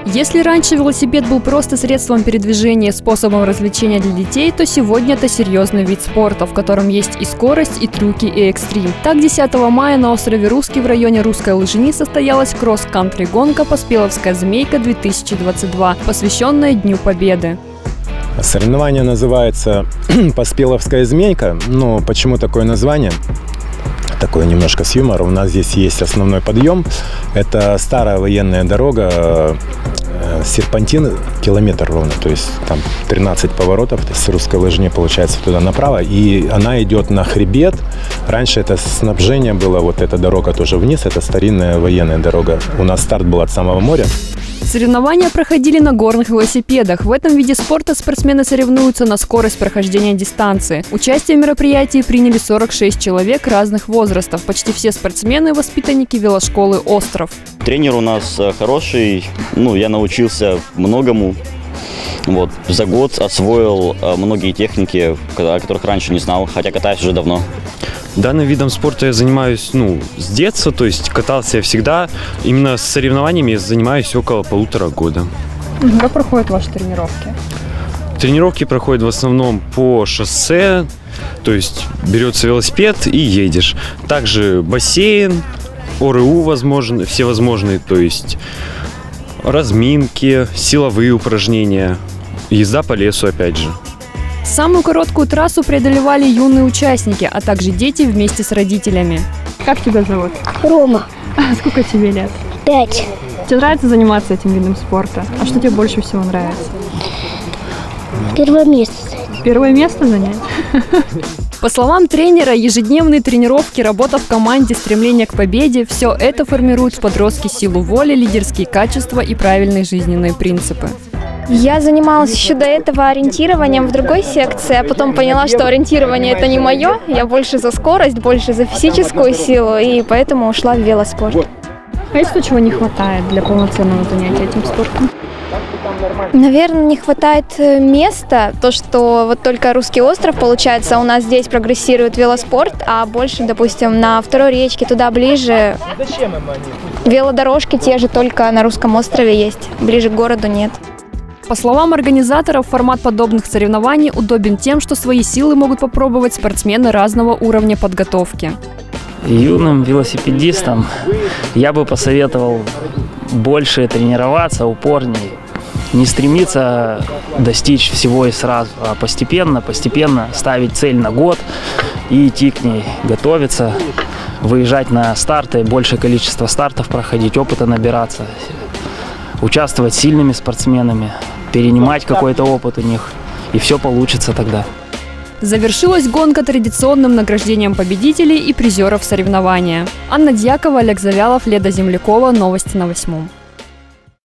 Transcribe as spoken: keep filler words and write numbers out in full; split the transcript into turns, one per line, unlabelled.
Если раньше велосипед был просто средством передвижения, способом развлечения для детей, то сегодня это серьезный вид спорта, в котором есть и скорость, и трюки, и экстрим. Так, десятого мая на острове Русский в районе Русской Лыжни состоялась кросс-кантри-гонка «Поспеловская змейка-две тысячи двадцать два», посвященная Дню Победы.
Соревнование называется «Поспеловская змейка». Но почему такое название? Такое немножко с юмором. У нас здесь есть основной подъем. Это старая военная дорога, серпантин, километр ровно. То есть там тринадцать поворотов с Русской Лыжни, получается, туда направо. И она идет на хребет. Раньше это снабжение было, вот эта дорога тоже вниз. Это старинная военная дорога. У нас старт был от самого моря.
Соревнования проходили на горных велосипедах. В этом виде спорта спортсмены соревнуются на скорость прохождения дистанции. Участие в мероприятии приняли сорок шесть человек разных возрастов. Почти все спортсмены – воспитанники велошколы «Остров».
Тренер у нас хороший. Ну, я научился многому. Вот, за год освоил многие техники, о которых раньше не знал, хотя катаюсь уже давно.
Данным видом спорта я занимаюсь ну, с детства, то есть катался я всегда. Именно с соревнованиями я занимаюсь около полутора года.
Как проходят ваши тренировки?
Тренировки проходят в основном по шоссе, то есть берется велосипед и едешь. Также бассейн, ОРУ возможны, всевозможные, то есть разминки, силовые упражнения, езда по лесу опять же.
Самую короткую трассу преодолевали юные участники, а также дети вместе с родителями. Как тебя зовут?
Рома.
А сколько тебе лет?
Пять.
Тебе нравится заниматься этим видом спорта? А что тебе больше всего нравится?
Первое место.
Первое место занять? По словам тренера, ежедневные тренировки, работа в команде, стремление к победе – все это формирует в подростке силу воли, лидерские качества и правильные жизненные принципы.
Я занималась еще до этого ориентированием в другой секции, а потом поняла, что ориентирование – это не мое. Я больше за скорость, больше за физическую силу, и поэтому ушла в велоспорт.
А есть то, чего не хватает для полноценного занятия этим спортом?
Наверное, не хватает места. То, что вот только Русский остров, получается, у нас здесь прогрессирует велоспорт, а больше, допустим, на Второй речке, туда ближе, велодорожки те же только на Русском острове есть, ближе к городу нет.
По словам организаторов, формат подобных соревнований удобен тем, что свои силы могут попробовать спортсмены разного уровня подготовки.
Юным велосипедистам я бы посоветовал больше тренироваться, упорнее, не стремиться достичь всего и сразу, а постепенно, постепенно ставить цель на год и идти к ней, готовиться, выезжать на старты, большее количество стартов проходить, опыта набираться, участвовать с сильными спортсменами, перенимать какой-то опыт у них, и все получится тогда.
Завершилась гонка традиционным награждением победителей и призеров соревнования. Анна Дьякова, Олег Завялов, Леда Землякова. Новости на восьмом.